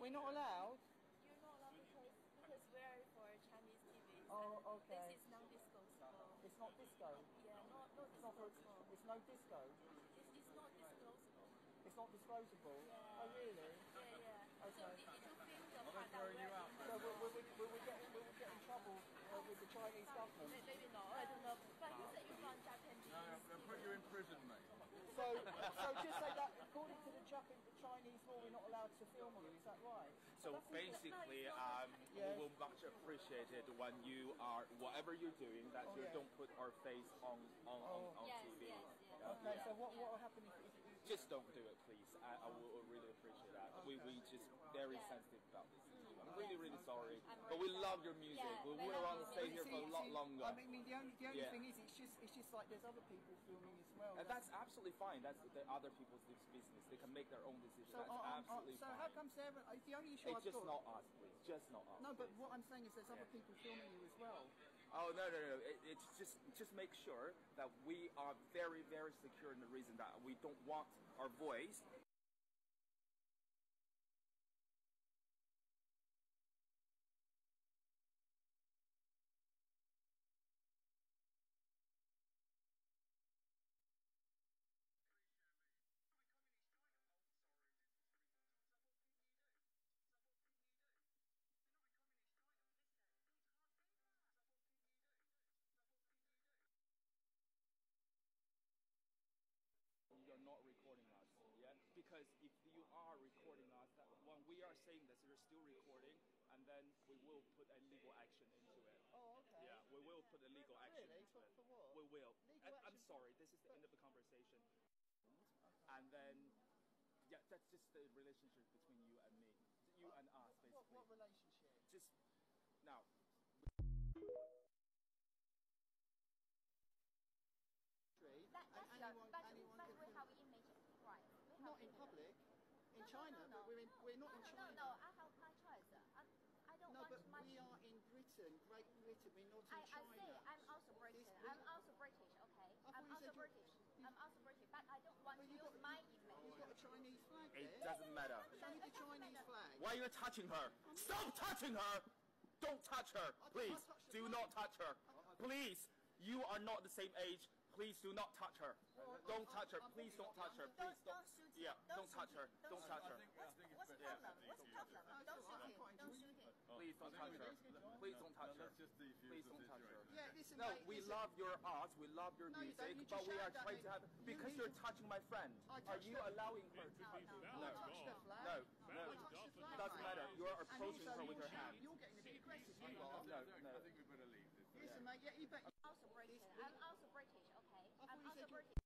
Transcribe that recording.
we not allowed? You're not allowed because we're for Chinese TV. Oh, okay. This is non-disclosable. It's not disco? Yeah, not disclosable. It's no disco? It's not disclosable. It's not disclosable? Yeah. Oh, really? Yeah. Okay. So did you film the part that we're in? So will we get in trouble with the Chinese government? Maybe not, I don't know. But you said you found Japanese. No, they'll put you in prison, mate. So just say that according to the Chinese law, we're not allowed to film you. Is that right? So basically, we will much appreciate it when you are whatever you're doing that you don't put our face on TV. Yes. Okay. So what will happen if just don't do it, please. I will really appreciate that. Okay. We just very sensitive about this. I'm really sorry, but we love your music. We want to stay here for a lot longer. I mean, the only thing is, it's just like there's other people filming as well. And that's absolutely fine. That's the other people's business. They can make their own decisions. So, that's absolutely fine. So how come Sarah? It's the only issue it's just not us, please. Just not us. No, but what I'm saying is there's other people filming you as well. Oh no! It's just make sure that we are very secure in the reason that we don't want our voice. You're not recording us, yeah? Because if you are recording us, that when we are saying this, you're still recording, and then we will put a legal action into it. Oh, okay. Yeah, we will put a legal action into it. For what? We will. I'm sorry, this is the end of the conversation. And then, yeah, that's just the relationship between you and me. You and us, basically. What relationship? Just, now. But we have image right. Not in public. In China, but we're not in China. No, I have my choice. I don't want but much. we are in Britain, Great Britain. We're not in China. I say I'm also British. I'm also British. Okay. I'm also British. But I don't want to use my image. You've got a Chinese flag there. It doesn't matter. Show me the Chinese flag. Why are you touching her? Stop touching her! Don't touch her, please. Do not touch her. Please, you are not the same age. Please do not touch her. Don't touch her. Please don't touch her. Please don't. Yeah, don't touch her. Don't touch her. What's the problem? What's the problem? Don't shoot him. Don't shoot him. Please don't touch her. Please don't touch her. Please don't touch her. Yeah, listen, no, mate, we love your art. We love your music, but we are trying to have because you're touching my friend. Are you allowing her to? No, touch the flag. No. Doesn't matter. You are approaching her with your hand. You're getting a bit aggressive. You are. No. I think we better leave this. Listen, mate. Yeah, you bet. I'm also British. Okay. I'm also British.